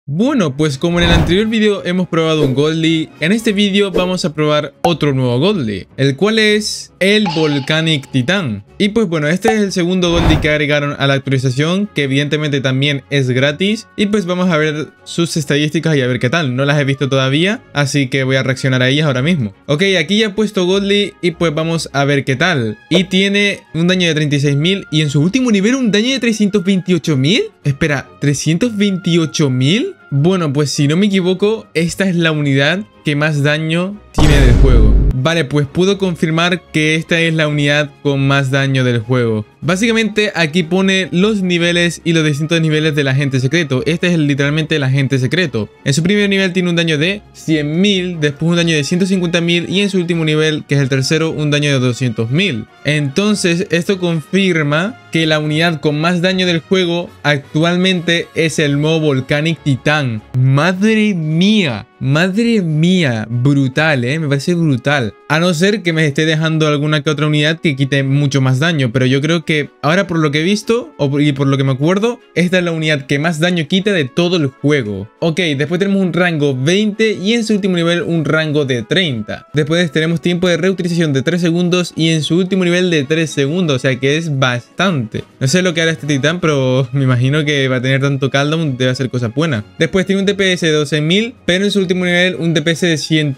Bueno, pues como en el anterior vídeo hemos probado un Goldie, en este vídeo vamos a probar otro nuevo Goldie, el cual es el Volcanic Titan. Y pues bueno, este es el segundo Goldie que agregaron a la actualización, que evidentemente también es gratis. Y pues vamos a ver sus estadísticas y a ver qué tal. No las he visto todavía, así que voy a reaccionar a ellas ahora mismo. Ok, aquí ya he puesto Goldie y pues vamos a ver qué tal. Y tiene un daño de 36.000 y en su último nivel un daño de 328.000. Espera, ¿328.000? Bueno, pues si no me equivoco, esta es la unidad que más daño tiene del juego. Vale, pues puedo confirmar que esta es la unidad con más daño del juego. Básicamente aquí pone los niveles y los distintos niveles del agente secreto. Este es literalmente el agente secreto. En su primer nivel tiene un daño de 100.000, después un daño de 150.000 y en su último nivel, que es el tercero, un daño de 200.000. Entonces esto confirma que la unidad con más daño del juego actualmente es el nuevo Volcanic Titan. ¡Madre mía! Madre mía, brutal, me parece brutal. A no ser que me esté dejando alguna que otra unidad que quite mucho más daño, pero yo creo que ahora por lo que he visto y por lo que me acuerdo, esta es la unidad que más daño quita de todo el juego. Ok, después tenemos un rango 20 y en su último nivel un rango de 30. Después tenemos tiempo de reutilización de 3 segundos y en su último nivel de 3 segundos, o sea que es bastante. No sé lo que hará este titán, pero me imagino que va a tener tanto cooldown, debe hacer cosas buenas. Después tiene un DPS de 12.000, pero en su último nivel un DPS de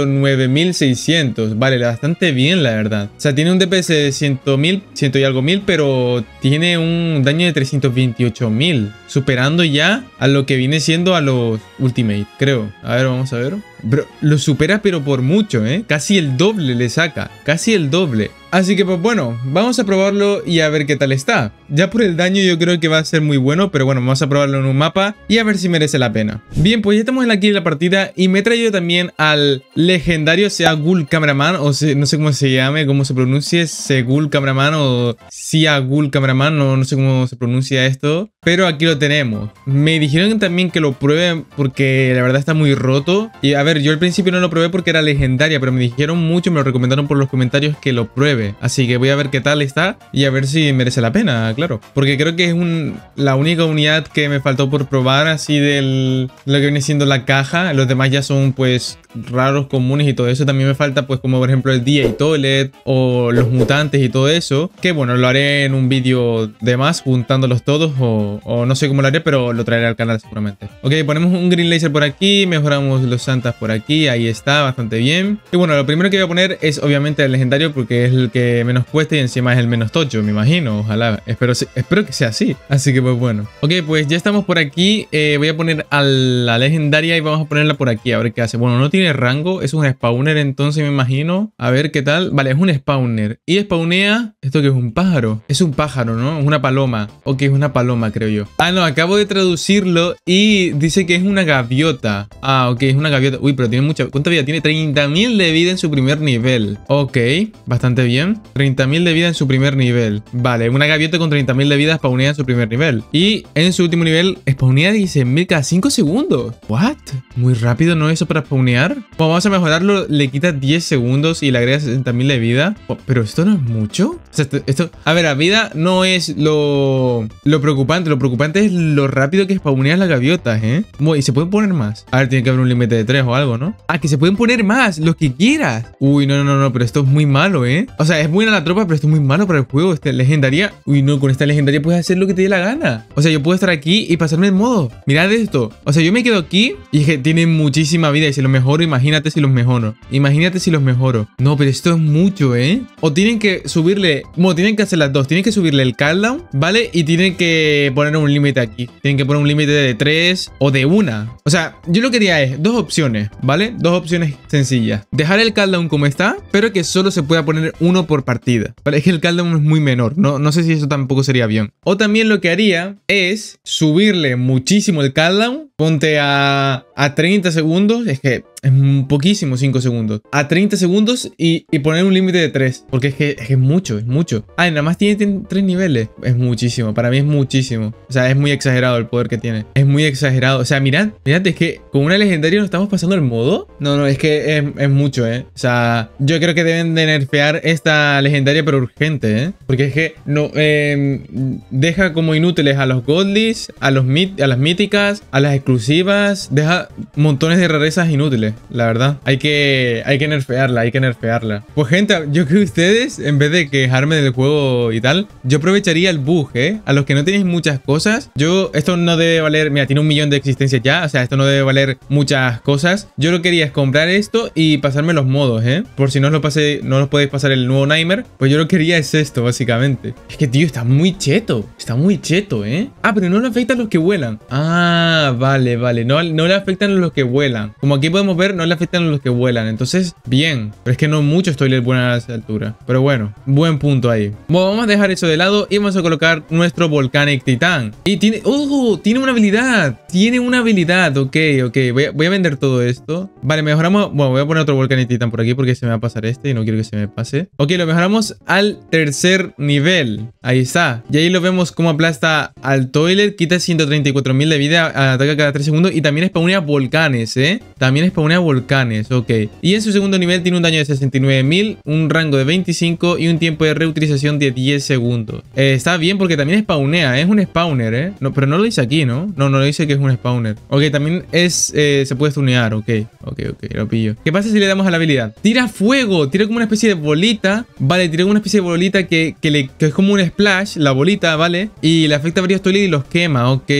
109.600. Vale, bastante bien la verdad. O sea, tiene un DPS de 100.000, 100 y algo mil, pero tiene un daño de 328.000, superando ya a lo que viene siendo a los Ultimate, creo. A ver, vamos a ver. Bro, lo supera pero por mucho, casi el doble le saca, casi el doble. Así que pues bueno, vamos a probarlo y a ver qué tal está. Ya por el daño yo creo que va a ser muy bueno, pero bueno, vamos a probarlo en un mapa y a ver si merece la pena. Bien, pues ya estamos aquí en la partida y me he traído también al legendario Seagul Cameraman, o no sé cómo se llame, cómo se pronuncie, Seagul Cameraman o Seagul Cameraman, no sé cómo se pronuncia esto, pero aquí lo tenemos. Me dijeron también que lo prueben porque la verdad está muy roto. Y a ver, yo al principio no lo probé porque era legendaria, pero me dijeron mucho, me lo recomendaron por los comentarios que lo pruebe. Así que voy a ver qué tal está y a ver si merece la pena, claro. Porque creo que es la única unidad que me faltó por probar así lo que viene siendo la caja. Los demás ya son pues raros, comunes y todo eso. También me falta pues como por ejemplo el DA Toilet o los mutantes y todo eso. Que bueno, lo haré en un vídeo de más juntándolos todos o no sé cómo lo haré, pero lo traeré al canal seguramente. Ok, ponemos un Green Laser por aquí, mejoramos los Santas por aquí, ahí está, bastante bien. Y bueno, lo primero que voy a poner es obviamente el legendario porque es el que menos cuesta y encima es el menos tocho, me imagino. Ojalá, espero que sea así. Así que pues bueno. Ok, pues ya estamos por aquí. Voy a poner a la legendaria y vamos a ponerla por aquí a ver qué hace. Bueno, no tiene rango, es un spawner entonces me imagino. A ver qué tal. Vale, es un spawner. Y spawnea, ¿esto que es un pájaro? Es un pájaro, ¿no? Es una paloma. Ok, es una paloma creo yo. Ah, no, acabo de traducirlo y dice que es una gaviota. Ah, ok, es una gaviota. Uy, pero tiene mucha... ¿Cuánta vida? Tiene 30.000 de vida en su primer nivel. Ok, bastante bien. 30.000 de vida en su primer nivel. Vale, una gaviota con 30.000 de vida spawnea en su primer nivel. Y en su último nivel spawnea 16.000 cada 5 segundos. ¿What? Muy rápido, ¿no? Eso para spawnear. Bueno, vamos a mejorarlo. Le quita 10 segundos y le agrega 60.000 de vida. Oh, pero esto no es mucho. O sea, esto... A ver, la vida no es lo preocupante. Lo preocupante es lo rápido que spawneas las gaviotas, Y se pueden poner más. A ver, tiene que haber un límite de 3 o algo, ¿no? Ah, que se pueden poner más, los que quieras. Uy, no, pero esto es muy malo, O sea, es buena la tropa, pero esto es muy malo para el juego. Esta legendaria. Uy, no, con esta legendaria puedes hacer lo que te dé la gana. O sea, yo puedo estar aquí y pasarme el modo. Mirad esto. O sea, yo me quedo aquí y es que tiene muchísima vida. Y si los mejoro, imagínate si los mejoro. Imagínate si los mejoro. No, pero esto es mucho, O tienen que subirle... Bueno, tienen que hacer las dos. Tienen que subirle el cooldown, ¿vale? Y tienen que poner un límite aquí. Tienen que poner un límite de 3 o de 1. O sea, yo lo que haría es dos opciones, ¿vale? Dos opciones sencillas. Dejar el cooldown como está, pero que solo se pueda poner uno por partida. Vale, es que el cooldown es muy menor. No sé si eso tampoco sería bien. O también lo que haría es subirle muchísimo el cooldown. Ponte a 30 segundos. Es que Es poquísimo 5 segundos. A 30 segundos y poner un límite de 3. Porque es que es mucho, es mucho. Ah, y nada más tiene 3 niveles. Es muchísimo. Para mí es muchísimo. O sea, es muy exagerado el poder que tiene. Es muy exagerado. O sea, mirad, es que con una legendaria nos estamos pasando el modo. No, es que es mucho, O sea, yo creo que deben de nerfear esta legendaria, pero urgente, Porque es que no deja como inútiles a los godlies, a las míticas, a las exclusivas. Deja montones de rarezas inútiles, la verdad. Hay que nerfearla. Pues gente, yo creo que ustedes, en vez de quejarme del juego y tal, yo aprovecharía el bug, A los que no tenéis muchas cosas, esto no debe valer, mira, tiene 1 millón de existencias ya, o sea, esto no debe valer muchas cosas. Yo lo que quería es comprar esto y pasarme los modos, Por si no os podéis pasar el nuevo Nightmare, pues yo lo que quería es esto, básicamente. Es que, tío, está muy cheto, Ah, pero no le afectan los que vuelan. Ah, vale, no le afectan a los que vuelan. Como aquí podemos ver, no le afectan a los que vuelan. Entonces, bien. Pero es que no muchos toilets vuelan a esa altura. Pero bueno, buen punto ahí. Bueno, vamos a dejar eso de lado y vamos a colocar nuestro Volcanic Titán. Y tiene... ¡Oh! Tiene una habilidad. Ok. Voy a vender todo esto. Vale, mejoramos... Bueno, voy a poner otro Volcanic Titán por aquí porque se me va a pasar este y no quiero que se me pase. Ok, lo mejoramos al 3er nivel. Ahí está. Y ahí lo vemos cómo aplasta al toilet. Quita 134.000 de vida. Ataca cada 3 segundos. Y también spawnea volcanes, También spawnea volcanes. Ok. Y en su segundo nivel tiene un daño de 69.000. Un rango de 25. Y un tiempo de reutilización de 10 segundos. Está bien porque también spawnea. Es un spawner, No, pero no lo dice aquí, ¿no? No lo dice que es un spawner. Ok, también se puede stunear. Ok, lo pillo. ¿Qué pasa si le damos a la habilidad? Tira fuego. Tira como una especie de bolita. Vale, tira como una especie de bolita que es como un splash. La bolita, ¿vale? Y le afecta a varios toilets y los quema. Ok.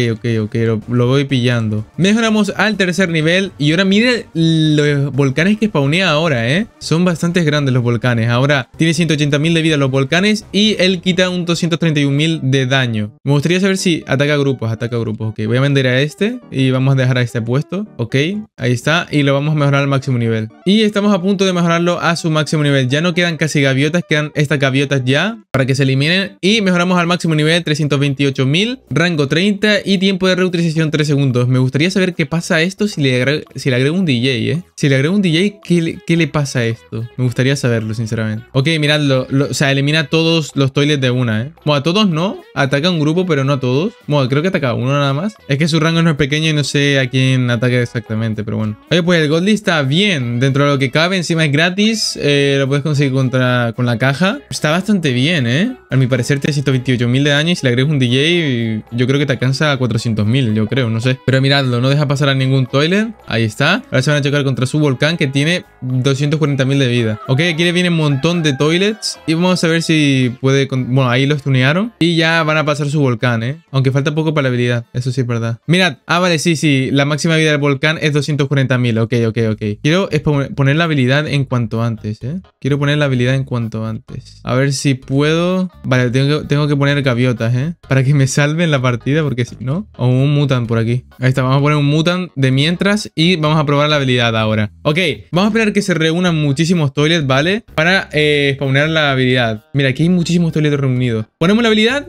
Lo voy pillando. Mejoramos al 3er nivel. Y ahora miren los volcanes que spawnea ahora, Son bastante grandes los volcanes. Ahora tiene 180.000 de vida los volcanes. Y él quita un 231.000 de daño. Me gustaría saber si ataca grupos. Ok, voy a vender a este. Y vamos a dejar a este puesto. Ok, ahí está. Y lo vamos a mejorar al máximo nivel. Y estamos a punto de mejorarlo a su máximo nivel. Ya no quedan casi gaviotas. Quedan estas gaviotas ya para que se eliminen. Y mejoramos al máximo nivel 328.000. Rango 30. Y tiempo de reutilización 3 segundos. Me gustaría saber qué pasa a esto si le agrego un DJ, Si le agrego un DJ, ¿qué le pasa a esto? Me gustaría saberlo, sinceramente. Ok, miradlo. O sea, elimina todos los toilets de una, Bueno, a todos no. Ataca a un grupo, pero no a todos. Bueno, creo que ataca a uno nada más. Es que su rango no es pequeño y no sé a quién ataca exactamente, pero bueno. Oye, pues el Godly está bien. Dentro de lo que cabe, encima es gratis. Lo puedes conseguir con la caja. Está bastante bien, A mi parecer, 328.000 de daño y si le agregas un DJ, yo creo que te alcanza a 400.000, yo creo, no sé. Pero miradlo, no deja pasar a ningún toilet. Ahí está. Ahora se van a chocar contra su volcán que tiene 240.000 de vida. Ok, aquí le viene un montón de toilets. Y vamos a ver si puede... Bueno, ahí lo stunearon. Y ya van a pasar su volcán, Aunque falta poco para la habilidad. Eso sí es verdad. Mirad. Ah, vale, sí. La máxima vida del volcán es 240.000. Ok. Quiero poner la habilidad en cuanto antes, Quiero poner la habilidad en cuanto antes. A ver si puedo... Vale, tengo que poner gaviotas, para que me salven la partida, porque si no... O un mutant por aquí. Ahí está, vamos a poner un mutant de mientras y vamos a probar la habilidad ahora. Ok, vamos a esperar que se reúnan muchísimos toilets, ¿vale? Para spawnear la habilidad. Mira, aquí hay muchísimos toilets reunidos. Ponemos la habilidad...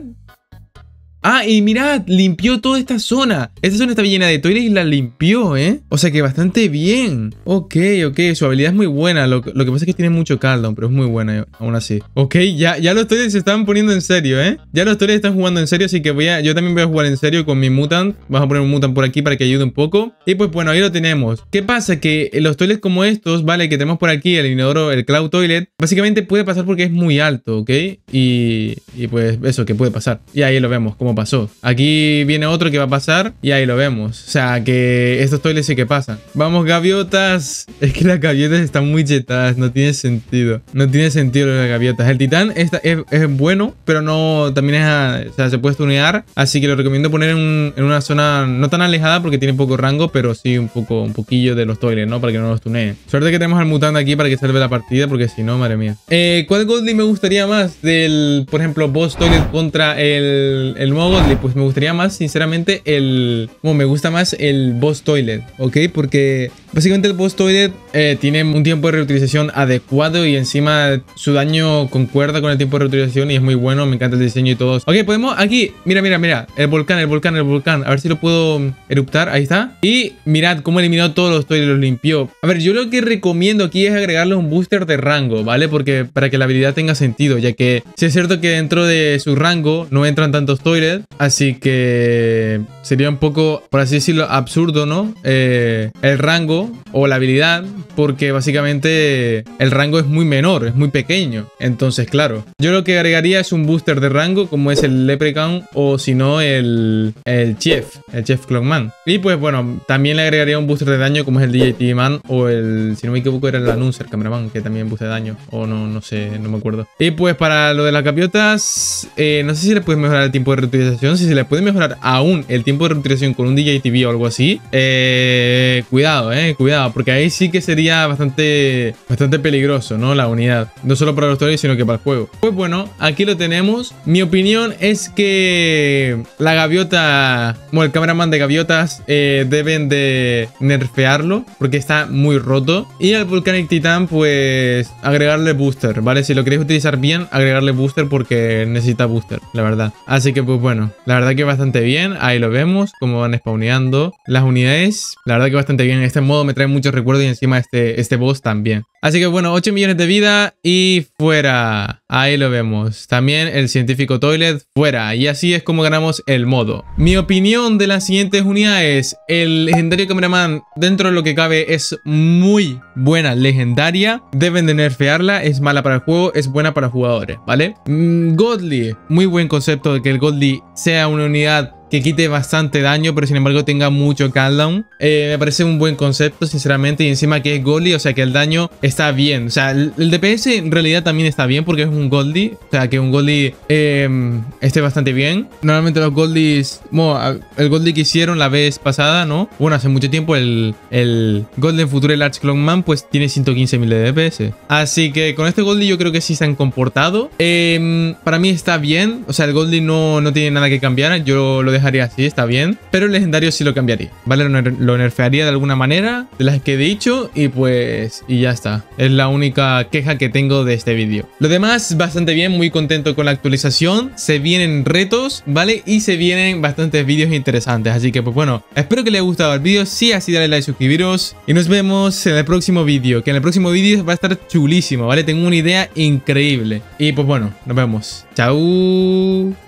Ah, y mirad, limpió toda esta zona. Esta zona está llena de toilets y la limpió, O sea que bastante bien. Ok, su habilidad es muy buena. Lo que pasa es que tiene mucho cooldown, pero es muy buena aún así. Ok, ya los toilets se están poniendo en serio, Ya los toilets están jugando en serio, así que yo también voy a jugar en serio con mi mutant. Vamos a poner un mutant por aquí para que ayude un poco. Y pues bueno, ahí lo tenemos. ¿Qué pasa? Que los toilets como estos, ¿vale? Que tenemos por aquí, el inodoro, el Cloud Toilet, básicamente puede pasar porque es muy alto, ¿ok? Y pues eso, que puede pasar. Y ahí lo vemos, como pasó. Aquí viene otro que va a pasar y ahí lo vemos. O sea, que estos toilets sí que pasan. Vamos, gaviotas. Es que las gaviotas están muy jetadas. No tiene sentido. No tiene sentido las gaviotas. El titán es bueno, pero no también o sea, se puede stunear. Así que lo recomiendo poner en una zona no tan alejada porque tiene poco rango, pero sí un poquillo de los toilets, ¿no? Para que no los tuneen. Suerte que tenemos al mutante aquí para que salve la partida, porque si no, madre mía. ¿Cuál Godly me gustaría más? Por ejemplo, Boss Toilet contra el nuevo Godly. Pues me gustaría más, sinceramente, me gusta más el Boss Toilet, ¿ok? Porque Básicamente el boss Toilet tiene un tiempo de reutilización adecuado y encima su daño concuerda con el tiempo de reutilización y es muy bueno, me encanta el diseño y todo. Ok, podemos aquí, mira, el volcán, a ver si lo puedo eruptar, ahí está. Y mirad cómo eliminó todos los Toilets, los limpió. A ver, yo lo que recomiendo aquí es agregarle un booster de rango, ¿vale? Porque para que la habilidad tenga sentido, ya que sí es cierto que dentro de su rango no entran tantos Toilets, así que sería un poco, por así decirlo, absurdo, ¿no? El rango o la habilidad, porque básicamente el rango es muy menor, es muy pequeño. Entonces, claro, yo lo que agregaría es un booster de rango, como es el Leprechaun o si no el Chef Clockman. Y pues bueno, también le agregaría un booster de daño, como es el DJT Man o el, si no me equivoco, era el Announcer Cameraman, que también booster de daño, o no sé, no me acuerdo. Y pues para lo de las gaviotas, no sé si le puedes mejorar el tiempo de reutilización. Si se le puede mejorar aún el tiempo de reutilización con un DJTV o algo así, cuidado, porque ahí sí que sería bastante peligroso, ¿no? La unidad, no solo para los Toilets, sino que para el juego. Pues bueno, aquí lo tenemos. Mi opinión es que la gaviota, bueno, el cameraman de gaviotas deben de nerfearlo porque está muy roto. Y al Volcanic Titan, pues agregarle booster, ¿vale? Si lo queréis utilizar bien, agregarle booster porque necesita booster, la verdad. Así que pues bueno, la verdad que bastante bien. Ahí lo vemos, cómo van spawneando las unidades. La verdad que bastante bien. Este modo me trae muchos recuerdos y encima este boss también. Así que bueno, 8 millones de vida y fuera. Ahí lo vemos. También el científico Toilet fuera. Y así es como ganamos el modo. Mi opinión de las siguientes unidades. El legendario cameraman, dentro de lo que cabe, es muy buena legendaria. Deben de nerfearla. Es mala para el juego, es buena para jugadores, ¿vale? Godly. Muy buen concepto de que el Godly sea una unidad que quite bastante daño, pero sin embargo tenga mucho cooldown. Me parece un buen concepto, sinceramente. Y encima que es Godly, o sea que el daño está bien. O sea, el DPS en realidad también está bien porque es un Godly. O sea, que un Godly esté bastante bien. Normalmente los Godlys, bueno, el Godly que hicieron la vez pasada, ¿no? Bueno, hace mucho tiempo el Golden Future Large Clockman pues tiene 115.000 de DPS. Así que con este Godly yo creo que sí se han comportado. Para mí está bien. O sea, el Godly no tiene nada que cambiar. Yo lo dejaría así, está bien, pero el legendario sí lo cambiaría, ¿vale? Lo nerfearía de alguna manera, de las que he dicho, y pues, y ya está. Es la única queja que tengo de este vídeo. Lo demás, bastante bien, muy contento con la actualización. Se vienen retos, ¿vale? Y se vienen bastantes vídeos interesantes, así que pues bueno, espero que les haya gustado el vídeo. Si así, dale like, suscribiros, y nos vemos en el próximo vídeo, que en el próximo vídeo va a estar chulísimo, ¿vale? Tengo una idea increíble. Y pues bueno, nos vemos. Chao.